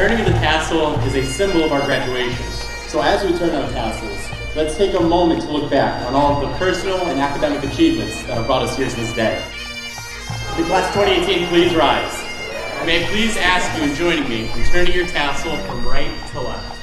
Turning of the tassel is a symbol of our graduation. So as we turn our tassels, let's take a moment to look back on all of the personal and academic achievements that have brought us here to this day. The class of 2018, please rise. May I please ask you in joining me in turning your tassel from right to left.